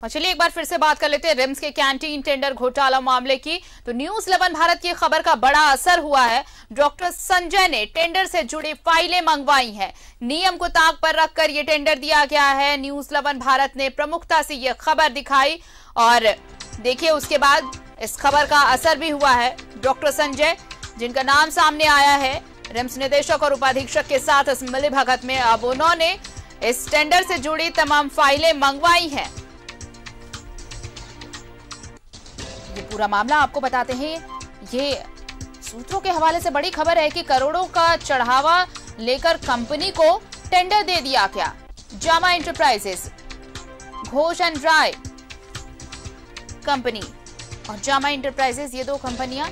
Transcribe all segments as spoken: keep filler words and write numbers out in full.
और चलिए एक बार फिर से बात कर लेते हैं रिम्स के कैंटीन टेंडर घोटाला मामले की। तो न्यूज इलेवन भारत की खबर का बड़ा असर हुआ है। डॉक्टर संजय ने टेंडर से जुड़ी फाइलें मंगवाई हैं। नियम को ताक पर रखकर ये टेंडर दिया गया है। न्यूज इलेवन भारत ने प्रमुखता से यह खबर दिखाई और देखिए उसके बाद इस खबर का असर भी हुआ है। डॉक्टर संजय जिनका नाम सामने आया है रिम्स निदेशक और उपाधीक्षक के साथ इस मिलीभगत में, अब उन्होंने इस टेंडर से जुड़ी तमाम फाइलें मंगवाई हैं। ये पूरा मामला आपको बताते हैं। ये सूत्रों के हवाले से बड़ी खबर है कि करोड़ों का चढ़ावा लेकर कंपनी को टेंडर दे दिया गया। Jama enterprises, Ghosh and Roy company और जामा एंटरप्राइजेस, ये दो कंपनियां,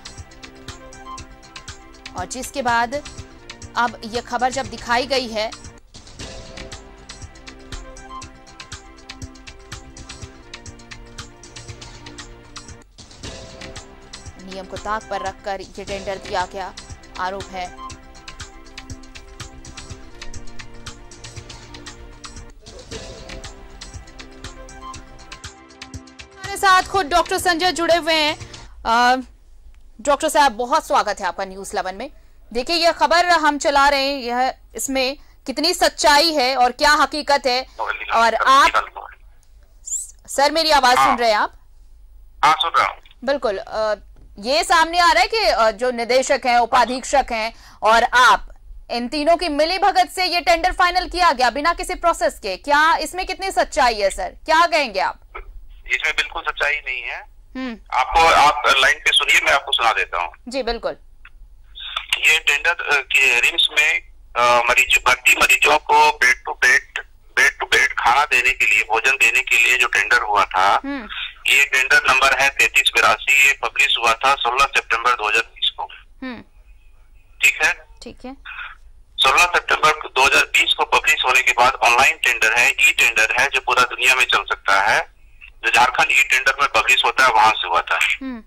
और जिसके बाद अब यह खबर जब दिखाई गई है नियम को ताक पर रखकर यह टेंडर दिया गया, आरोप है। हमारे साथ खुद डॉक्टर संजय जुड़े हुए हैं। डॉक्टर साहब, बहुत स्वागत है आपका न्यूज इलेवन में। देखिए यह खबर हम चला रहे हैं, यह इसमें कितनी सच्चाई है और क्या हकीकत है। और आप सर मेरी आवाज सुन रहे हैं आप? हाँ सुन रहा हूँ। बिल्कुल। आ, ये सामने आ रहा है कि जो निदेशक हैं, उपाधीक्षक हैं और आप, इन तीनों की मिलीभगत से ये टेंडर फाइनल किया गया बिना किसी प्रोसेस के। क्या इसमें कितनी सच्चाई है सर, क्या कहेंगे आप? इसमें बिल्कुल सच्चाई नहीं है। आपको आप लाइन पे सुनिए, मैं आपको सुना देता हूँ। जी बिल्कुल। ये टेंडर के रिम्स में मरीज भर्ती मरीजों को bed to bed bed to bed खाना देने के लिए, भोजन देने के लिए जो टेंडर हुआ था, ये टेंडर नंबर है तैतीस बिरासी। ये पब्लिश हुआ था सोलह सितंबर दो हजार बीस को। ठीक है ठीक है सोलह सितंबर दो हजार बीस को पब्लिश होने के बाद ऑनलाइन टेंडर है, ई टेंडर है, जो पूरा दुनिया में चल सकता है। जो झारखंड ई टेंडर में पब्लिश होता है वहां से हुआ था।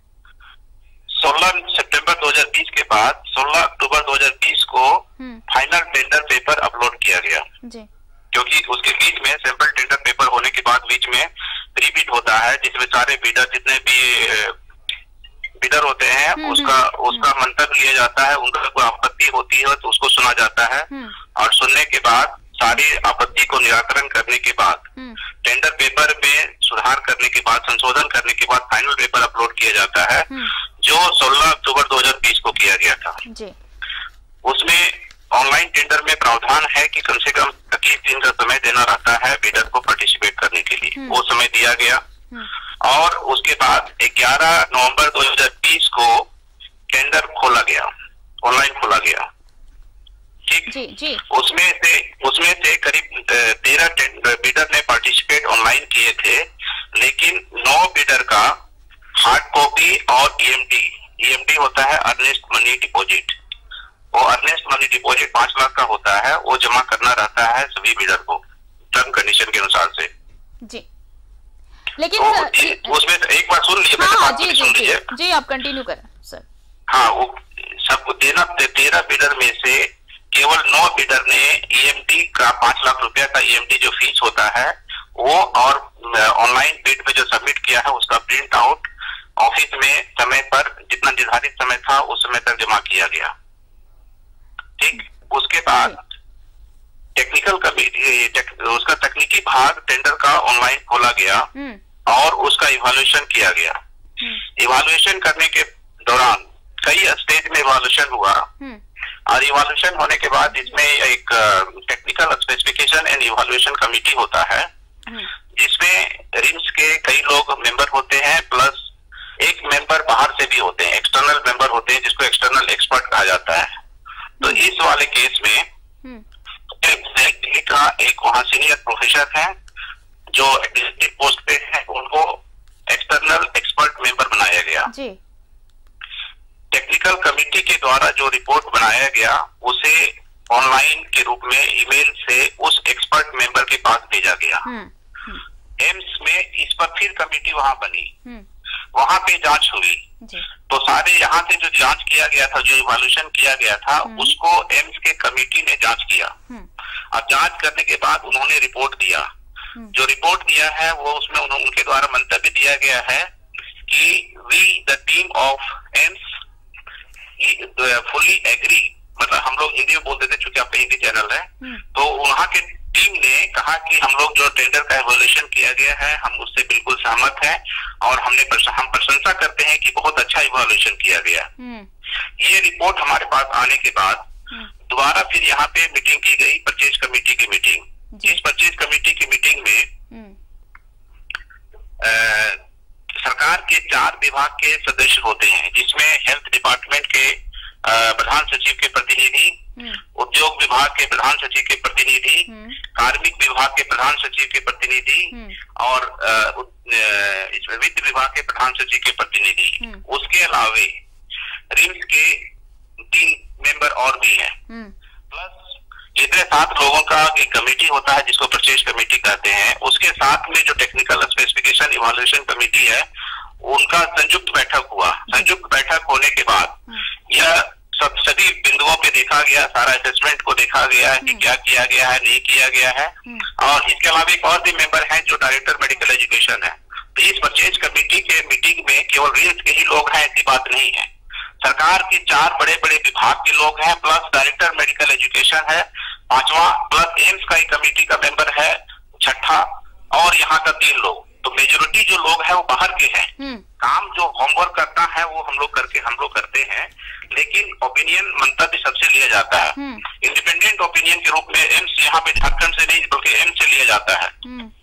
सोलह सितंबर दो हजार बीस के बाद सोलह अक्टूबर दो हजार बीस को फाइनल टेंडर पेपर अपलोड किया गया जी। क्योंकि उसके बीच में सैंपल टेंडर पेपर होने के बाद बीच में रिपीट होता है, जिसमें सारे बिडर जितने भी बिडर होते हैं उसका उसका मंतव्य लिया जाता है। उनका कोई आपत्ति होती है तो उसको सुना जाता है और सुनने के बाद सारी आपत्ति को निराकरण करने के बाद टेंडर पेपर में सुधार करने के बाद, संशोधन करने के बाद फाइनल पेपर अपलोड किया जाता है, जो सोलह अक्टूबर दो हजार बीस को किया गया था जी। उसमें ऑनलाइन टेंडर में प्रावधान है कि कम से कम इक्कीस दिन का समय देना रहता है बिडर को पार्टिसिपेट करने के लिए। वो समय दिया गया और उसके बाद ग्यारह नवंबर दो हजार बीस को टेंडर खोला गया, ऑनलाइन खोला गया। ठीक जी, जी। उसमें से उसमें से करीब तेरह बिडर ने पार्टिसिपेट ऑनलाइन किए थे, लेकिन नौ बिडर का हार्ड कॉपी और ईएमडी ईएमडी होता है अर्नेस्ट मनी डिपॉजिट। वो अर्नेस्ट मनी डिपॉजिट पांच लाख का होता है, वो जमा करना रहता है सभी बिडर को टर्म कंडीशन के अनुसार से जी। लेकिन तो सर, उसमें एक बार सुन लीजिए। हाँ, जी, जी, जी, जी आप कंटिन्यू करें सर। हाँ, वो सबको देना, तेरह बिडर में से केवल नौ बिडर ने ईएमडी का पांच लाख रुपया का ईएमडी जो फीस होता है वो और ऑनलाइन बिड में जो सबमिट किया है उसका प्रिंट आउट ऑफिस में समय पर, जितना निर्धारित समय था उस समय तक जमा किया गया। ठीक, उसके बाद टेक्निकल कमिटी टेक, उसका तकनीकी भाग टेंडर का ऑनलाइन खोला गया और उसका इवैल्यूएशन किया गया। इवैल्यूएशन करने के दौरान कई स्टेज में इवैल्यूएशन हुआ और इवैल्यूएशन होने के बाद इसमें एक technical specification and evaluation committee होता है, जिसमें रिम्स के कई लोग मेंबर होते हैं, प्लस एक मेंबर बाहर से भी होते हैं, एक्सटर्नल मेंबर होते हैं, जिसको एक्सटर्नल एक्सपर्ट कहा जाता है। तो इस वाले केस में का एक वहाँ सीनियर प्रोफेसर है जो एग्जीक्यूटिव पोस्ट पे है, उनको एक्सटर्नल एक्सपर्ट मेंबर बनाया गया जी। टेक्निकल कमेटी के द्वारा जो रिपोर्ट बनाया गया उसे ऑनलाइन के रूप में ईमेल से उस एक्सपर्ट मेंबर के पास भेजा गया। एम्स में इस पर फिर कमेटी वहां बनी, वहां पे जांच हुई तो सारे यहाँ से जो जांच किया गया था, जो इवैल्यूएशन किया गया था, उसको एम्स के कमेटी ने जांच किया। अब जांच करने के बाद उन्होंने रिपोर्ट दिया जो रिपोर्ट दिया है वो उसमें उनके द्वारा मंतव्य दिया गया है कि we the team of AIIMS fully agree, मतलब हम लोग हिंदी में बोल देते चूंकि आपका हिंदी चैनल है, तो वहां के टीम ने कहा कि हम लोग जो टेंडर का इवोल्यूशन किया गया है हम उससे बिल्कुल सहमत हैं और हमने हम प्रशंसा करते हैं कि बहुत अच्छा इवोल्यूशन किया गया। ये रिपोर्ट हमारे पास आने के बाद दोबारा फिर यहाँ पे मीटिंग की गई, परचेज कमेटी की मीटिंग। इस परचेज कमेटी की मीटिंग में आ, सरकार के चार विभाग के सदस्य होते हैं, जिसमें हेल्थ डिपार्टमेंट के प्रधान सचिव के प्रतिनिधि, उद्योग विभाग के प्रधान सचिव के प्रतिनिधि, कार्मिक विभाग के प्रधान सचिव के प्रतिनिधि और वित्त विभाग के प्रधान सचिव के प्रतिनिधि। उसके अलावे रिम्स के तीन मेंबर और भी हैं, प्लस जितने सात लोगों का एक कमेटी होता है जिसको परचेज कमेटी कहते हैं। उसके साथ में जो टेक्निकल स्पेसिफिकेशन इवैल्यूएशन कमेटी है उनका संयुक्त बैठक हुआ। संयुक्त बैठक होने के बाद यह सब सभी बिंदुओं पे देखा गया, सारा असेसमेंट को देखा गया है कि क्या किया गया है, नहीं किया गया है। और इसके अलावा एक और भी मेंबर है जो डायरेक्टर मेडिकल एजुकेशन है। तो इस परचेज कमेटी के मीटिंग में केवल रिम्स के ही लोग हैं ऐसी बात नहीं है, सरकार के चार बड़े बड़े विभाग के लोग हैं, प्लस डायरेक्टर मेडिकल एजुकेशन है पांचवा, प्लस एम्स का एक कमेटी का मेंबर है छठा, और यहाँ का तीन लोग। तो मेजोरिटी जो लोग हैं वो बाहर के हैं। काम जो होमवर्क करता है वो हम लोग करके हम लोग करते हैं, लेकिन ओपिनियन मंतव्य सबसे लिया जाता है। इंडिपेंडेंट ओपिनियन के रूप में एम्स यहाँ पे झारखंड से नहीं बल्कि एम्स से लिया जाता है।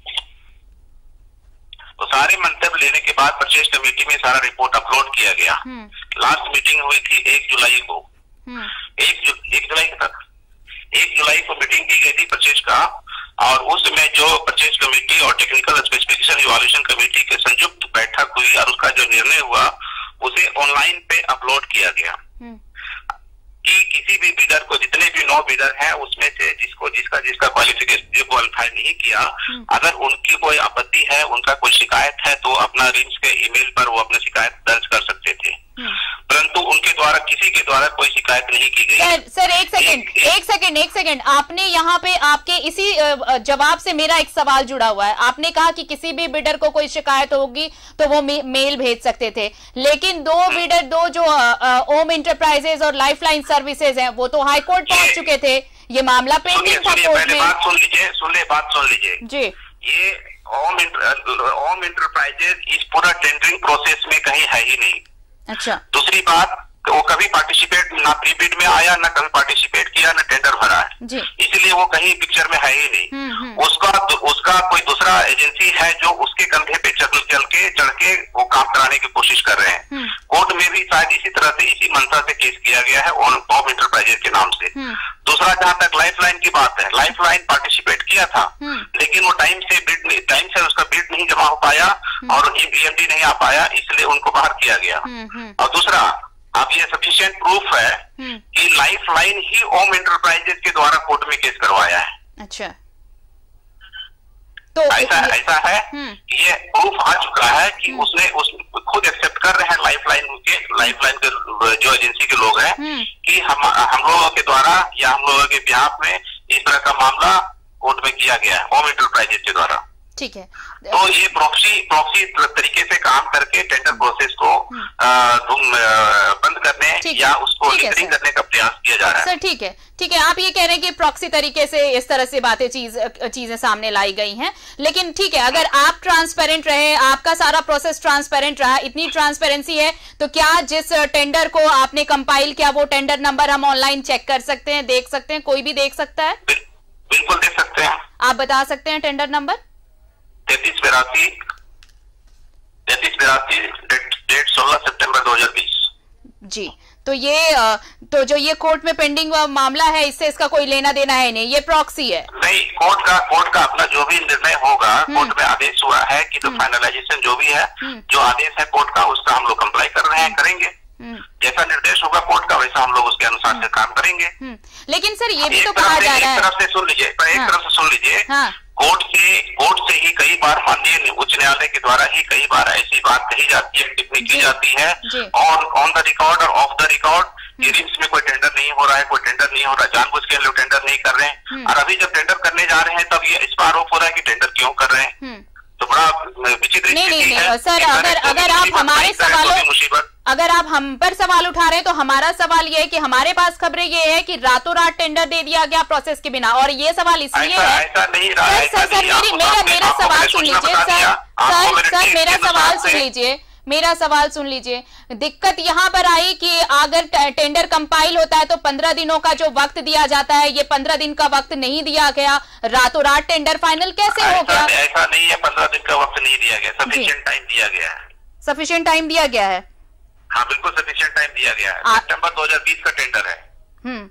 तो सारे मंतव्य लेने के बाद परचेज कमेटी में सारा रिपोर्ट अपलोड किया गया। लास्ट मीटिंग हुई थी एक जुलाई को, एक, जु, एक जुलाई तक एक जुलाई को मीटिंग की गई थी परचेज का, और उसमें जो परचेज कमेटी और टेक्निकल स्पेसिफिकेशन इवैल्यूएशन कमेटी के संयुक्त बैठक हुई और उसका जो निर्णय हुआ उसे ऑनलाइन पे अपलोड किया गया कि किसी भी बिडर को, जितने भी नौ बिडर हैं उसमें से जिसको जिसका जिसका क्वालिफिकेशन जो क्वालिफाई नहीं किया, अगर उनकी कोई आपत्ति है, उनका कोई शिकायत है तो अपना रिम्स के ईमेल पर वो अपनी शिकायत दर्ज कर सकते थे, परंतु उनके द्वारा किसी के द्वारा कोई शिकायत नहीं की गई। सर, सर एक सेकंड एक सेकंड एक सेकंड आपने यहाँ पे आपके इसी जवाब से मेरा एक सवाल जुड़ा हुआ है। आपने कहा कि किसी भी बिडर को कोई शिकायत होगी तो वो मे, मेल भेज सकते थे, लेकिन दो बिडर दो जो ओम इंटरप्राइजेज और लाइफलाइन सर्विसेज हैं वो तो हाई कोर्ट पहुंच चुके थे, ये मामला पेंडिंग था कोर्ट में। बात सुन लीजिए सुन ले बात सुन लीजिए जी। ये ओम ओम इंटरप्राइजेज इस पूरा टेंडरिंग प्रोसेस में कहीं है ही नहीं। अच्छा। दूसरी बात, वो कभी पार्टिसिपेट ना प्री बिड में आया, ना कभी पार्टिसिपेट किया, ना टेंडर भरा है, इसलिए वो कहीं पिक्चर में है ही नहीं। उसका उसका कोई दूसरा एजेंसी है जो उसके कंधे पे चल चल के चढ़ के वो काम कराने की कोशिश कर रहे हैं। कोर्ट में भी शायद इसी तरह से इसी मंशा से केस किया गया है ओम इंटरप्राइजेज के नाम से। दूसरा, जहां तक लाइफलाइन की बात है, लाइफलाइन पार्टिसिपेट किया था लेकिन वो टाइम से बिड नहीं टाइम से उसका बिड नहीं जमा हो पाया और ईएमडी नहीं आ पाया, इसलिए उनको बाहर किया गया। और दूसरा, अब ये सफिशिएंट प्रूफ है कि लाइफलाइन ही ओम इंटरप्राइजेज के द्वारा कोर्ट में केस करवाया है। अच्छा, तो ऐसा ऐसा है कि ये प्रूफ आ चुका है कि उसने उस खुद एक्सेप्ट कर रहे हैं लाइफलाइन के लाइफलाइन के जो एजेंसी के लोग हैं कि हम हम लोगों के द्वारा या हम लोगों के बिहाफ में इस तरह का मामला कोर्ट में किया गया है ओम इंटरप्राइजेज के द्वारा। ठीक है। तो ये प्रॉक्सी प्रॉक्सी तरीके से काम करके टेंडर प्रोसेस को बंद करने या उसको लिंकरिंग करने का प्रयास किया जा रहा है। सर ठीक है ठीक है, आप ये कह रहे हैं कि प्रॉक्सी तरीके से इस तरह से बातें चीज चीजें सामने लाई गई हैं, लेकिन ठीक है, अगर आप ट्रांसपेरेंट रहे, आपका सारा प्रोसेस ट्रांसपेरेंट रहा, इतनी ट्रांसपेरेंसी है, तो क्या जिस टेंडर को आपने कंपाइल किया वो टेंडर नंबर हम ऑनलाइन चेक कर सकते हैं, देख सकते हैं, कोई भी देख सकता है? बिल्कुल देख सकते हैं। आप बता सकते हैं टेंडर नंबर? तैतीस बिरासी तैतीस बिरासी डेट सोलह सितंबर दो हजार बीस। जी, तो ये तो जो ये कोर्ट में पेंडिंग मामला है, इससे इसका कोई लेना देना है नहीं, ये प्रॉक्सी है? नहीं, कोर्ट का कोर्ट का अपना जो भी निर्णय होगा, कोर्ट में आदेश हुआ है कि तो फाइनलाइजेशन जो भी है, जो आदेश है कोर्ट का, उसका हम लोग कंप्लाई कर रहे हैं, करेंगे। जैसा निर्देश होगा कोर्ट का वैसा हम लोग उसके अनुसार से काम करेंगे। लेकिन सर ये भी तो कहा जा रहा है, एक तरफ से सुन लीजिए एक तरफ से सुन लीजिए कोर्ट से कोर्ट से ही कई बार माननीय उच्च न्यायालय के द्वारा ही कई बार ऐसी बात कही जाती है, टिप्पणी की जाती है, और ऑन द रिकॉर्ड और ऑफ द रिकॉर्ड कि रिम्स में कोई टेंडर नहीं हो रहा है, कोई टेंडर नहीं हो रहा, जानबूझ के लोग टेंडर नहीं कर रहे हैं। और अभी जब टेंडर करने जा रहे हैं तब ये इस पर आरोप हो रहा है कि टेंडर क्यों कर रहे हैं। तो बड़ा विचित्र नहीं नहीं नहीं सर, अगर अगर आप हमारे सवालों अगर आप हम पर सवाल उठा रहे हैं तो हमारा सवाल ये है कि हमारे पास खबरें ये है कि रातों रात टेंडर दे दिया गया प्रोसेस के बिना, और ये सवाल इसलिए है। ऐसा नहीं रहा, सर सर सर मेरी मेरा मेरा सवाल सुन लीजिए सर सर सर मेरा सवाल सुन लीजिए मेरा सवाल सुन लीजिए दिक्कत यहाँ पर आई कि अगर टेंडर कंपाइल होता है तो पंद्रह दिनों का जो वक्त दिया जाता है, ये पंद्रह दिन का वक्त नहीं दिया गया, रातों रात टेंडर फाइनल कैसे हो गया? ऐसा नहीं है, पंद्रह दिन का वक्त नहीं दिया गया, सफिशिएंट टाइम दिया गया है। सफिशिएंट टाइम दिया गया है, हाँ बिल्कुल सफिशिएंट टाइम दिया गया है। सितंबर दो हज़ार बीस का टेंडर है। हम्म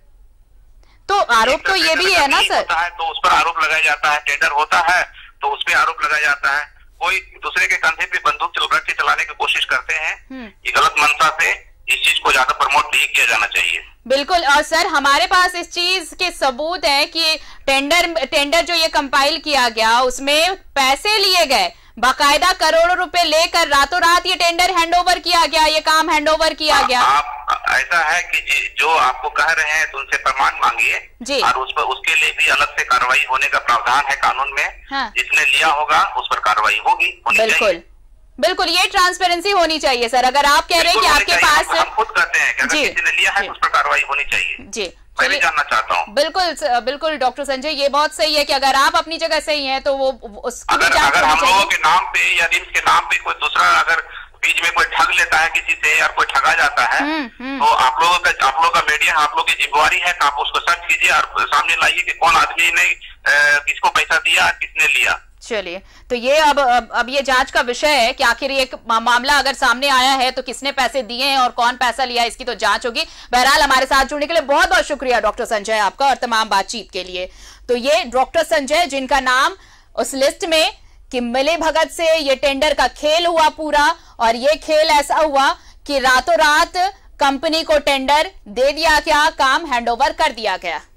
तो आरोप तो ये भी है ना सर, तो उस पर आरोप लगाया जाता है, टेंडर होता है तो उस पर आरोप लगाया जाता है। कोई दूसरे के कंधे पे बंदूक रख के चलाने की कोशिश करते हैं, ये गलत मंशा से इस चीज को ज्यादा प्रमोट नहीं किया जाना चाहिए। बिल्कुल, और सर हमारे पास इस चीज के सबूत है कि टेंडर टेंडर जो ये कंपाइल किया गया उसमें पैसे लिए गए, बाकायदा करोड़ों रुपए लेकर रातों रात ये टेंडर हैंडओवर किया गया, ये काम हैंडओवर किया गया। आप ऐसा है कि जो आपको कह रहे हैं तो उनसे प्रमाण मांगिए और उस पर उसके लिए भी अलग से कार्रवाई होने का प्रावधान है कानून में। हाँ। जिसने लिया होगा उस पर कार्रवाई होगी। बिल्कुल बिल्कुल, ये ट्रांसपेरेंसी होनी चाहिए सर। अगर आप कह रहे हैं कि आपके पास, हम खुद कहते हैं कि अगर किसी ने लिया है तो उस पर कार्रवाई होनी चाहिए जी, मैं भी जानना चाहता हूँ। बिल्कुल बिल्कुल डॉक्टर संजय, ये बहुत सही है कि अगर आप अपनी जगह सही हैं तो वो उसकी अगर, अगर हम लोगों के नाम पे या रिम्स के नाम पे कोई दूसरा अगर बीच में कोई ठग लेता है किसी से या कोई ठगा जाता है तो आप लोगों का आप लोगों का मीडिया आप लोगों की जिम्मेवारी है कि आप उसको सर्च कीजिए और सामने लाइए कि कौन आदमी ने किसको पैसा दिया, किसने लिया। चलिए, तो ये अब, अब अब ये जांच का विषय है कि आखिर ये मामला अगर सामने आया है तो किसने पैसे दिए हैं और कौन पैसा लिया, इसकी तो जांच होगी। बहरहाल हमारे साथ जुड़ने के लिए बहुत बहुत शुक्रिया डॉक्टर संजय आपका और तमाम बातचीत के लिए। तो ये डॉक्टर संजय जिनका नाम उस लिस्ट में कि मिली भगत से ये टेंडर का खेल हुआ पूरा, और ये खेल ऐसा हुआ कि रातों रात कंपनी को टेंडर दे दिया गया, काम हैंडओवर कर दिया गया।